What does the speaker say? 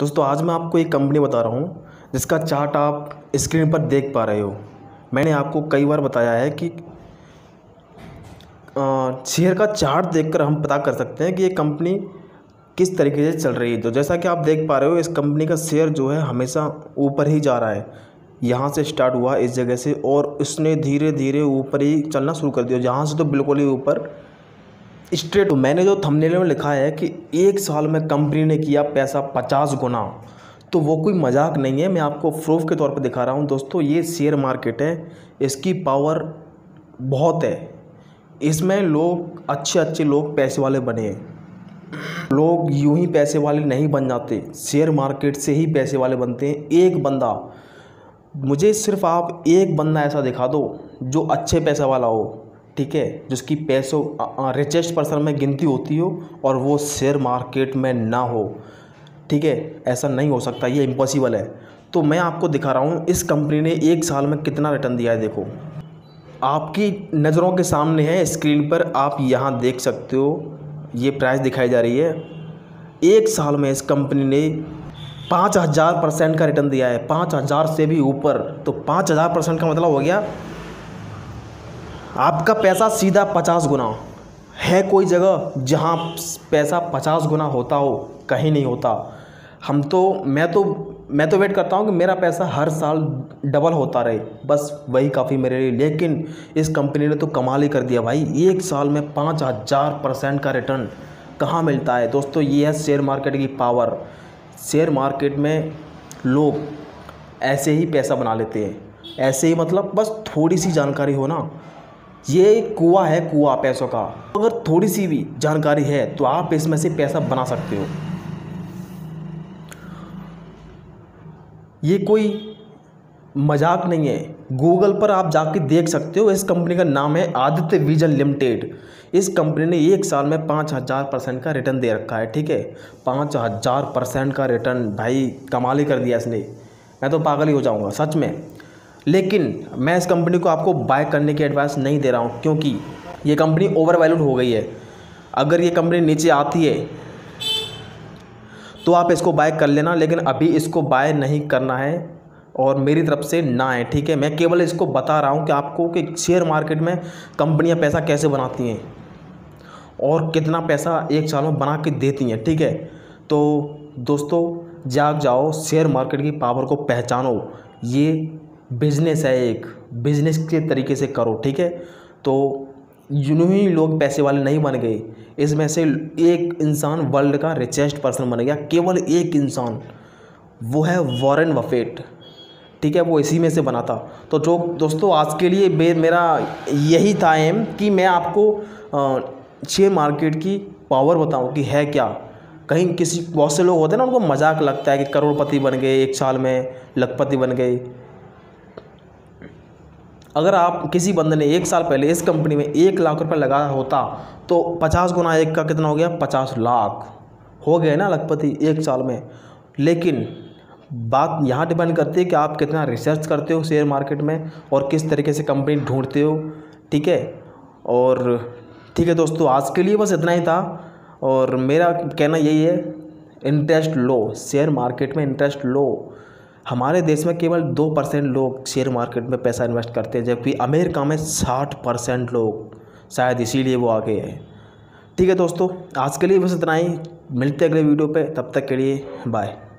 दोस्तों आज मैं आपको एक कंपनी बता रहा हूँ जिसका चार्ट आप स्क्रीन पर देख पा रहे हो। मैंने आपको कई बार बताया है कि शेयर का चार्ट देखकर हम पता कर सकते हैं कि ये कंपनी किस तरीके से चल रही है। तो जैसा कि आप देख पा रहे हो, इस कंपनी का शेयर जो है हमेशा ऊपर ही जा रहा है। यहाँ से स्टार्ट हुआ इस जगह से और इसने धीरे धीरे ऊपर ही चलना शुरू कर दिया, जहाँ से तो बिल्कुल ही ऊपर स्ट्रेट। तो मैंने जो थंबनेल में लिखा है कि एक साल में कंपनी ने किया पैसा 50 गुना, तो वो कोई मजाक नहीं है। मैं आपको प्रूफ के तौर पे दिखा रहा हूँ। दोस्तों ये शेयर मार्केट है, इसकी पावर बहुत है। इसमें लोग अच्छे लोग पैसे वाले बने हैं। लोग यूं ही पैसे वाले नहीं बन जाते, शेयर मार्केट से ही पैसे वाले बनते हैं। एक बंदा, मुझे सिर्फ आप एक बंदा ऐसा दिखा दो जो अच्छे पैसा वाला हो, ठीक है, जिसकी पैसों रिचेस्ट पर्सन में गिनती होती हो और वो शेयर मार्केट में ना हो, ठीक है। ऐसा नहीं हो सकता, ये इम्पॉसिबल है। तो मैं आपको दिखा रहा हूँ इस कंपनी ने एक साल में कितना रिटर्न दिया है। देखो आपकी नज़रों के सामने है, स्क्रीन पर आप यहाँ देख सकते हो, ये प्राइस दिखाई जा रही है। एक साल में इस कंपनी ने 5000% का रिटर्न दिया है, 5000 से भी ऊपर। तो 5000% का मतलब हो गया आपका पैसा सीधा 50 गुना। है कोई जगह जहाँ पैसा 50 गुना होता हो? कहीं नहीं होता। मैं तो वेट करता हूँ कि मेरा पैसा हर साल डबल होता रहे, बस वही काफ़ी मेरे लिए। लेकिन इस कंपनी ने तो कमाल ही कर दिया भाई। एक साल में 5000% का रिटर्न कहाँ मिलता है? दोस्तों ये है शेयर मार्केट की पावर। शेयर मार्केट में लोग ऐसे ही पैसा बना लेते हैं, ऐसे ही मतलब बस थोड़ी सी जानकारी हो ना, ये कुआं है, कुआं पैसों का। अगर थोड़ी सी भी जानकारी है तो आप इसमें से पैसा बना सकते हो। ये कोई मजाक नहीं है। गूगल पर आप जाके देख सकते हो। इस कंपनी का नाम है आदित्य विजन लिमिटेड। इस कंपनी ने एक साल में 5000% का रिटर्न दे रखा है, ठीक है। 5000% का रिटर्न, भाई कमाल ही कर दिया इसने। मैं तो पागल ही हो जाऊंगा सच में। लेकिन मैं इस कंपनी को आपको बाय करने की एडवाइस नहीं दे रहा हूँ, क्योंकि ये कंपनी ओवर वैल्यूड हो गई है। अगर ये कंपनी नीचे आती है तो आप इसको बाय कर लेना, लेकिन अभी इसको बाय नहीं करना है और मेरी तरफ से ना है, ठीक है। मैं केवल इसको बता रहा हूँ कि आपको कि शेयर मार्केट में कंपनियाँ पैसा कैसे बनाती हैं और कितना पैसा एक साल में बना के देती हैं, ठीक है। तो दोस्तों जाग जाओ, शेयर मार्केट की पावर को पहचानो। ये बिजनेस है, एक बिजनेस के तरीके से करो, ठीक है। तो यूँ ही लोग पैसे वाले नहीं बन गए। इसमें से एक इंसान वर्ल्ड का रिचेस्ट पर्सन बन गया, केवल एक इंसान, वो है वॉरेन बफेट, ठीक है। वो इसी में से बना था। तो जो दोस्तों आज के लिए मेरा यही था एम कि मैं आपको शेयर मार्केट की पावर बताऊं कि है क्या। कहीं किसी बहुत से लोग होते हैं ना, उनको मजाक लगता है कि करोड़पति बन गए, एक साल में लखपति बन गए। अगर आप किसी बंदे ने एक साल पहले इस कंपनी में 1 लाख रुपए लगाया होता तो 50 गुना 1 का कितना हो गया? 50 लाख हो गए ना लखपति एक साल में। लेकिन बात यहाँ डिपेंड करती है कि आप कितना रिसर्च करते हो शेयर मार्केट में और किस तरीके से कंपनी ढूंढते हो, ठीक है। और ठीक है दोस्तों, आज के लिए बस इतना ही था और मेरा कहना यही है, इंटरेस्ट लो, शेयर मार्केट में इंटरेस्ट लो। हमारे देश में केवल 2% लोग शेयर मार्केट में पैसा इन्वेस्ट करते हैं, जबकि अमेरिका में 60% लोग, शायद इसीलिए वो आगे है। ठीक है दोस्तों, आज के लिए बस इतना ही। मिलते हैं अगले वीडियो पे, तब तक के लिए बाय।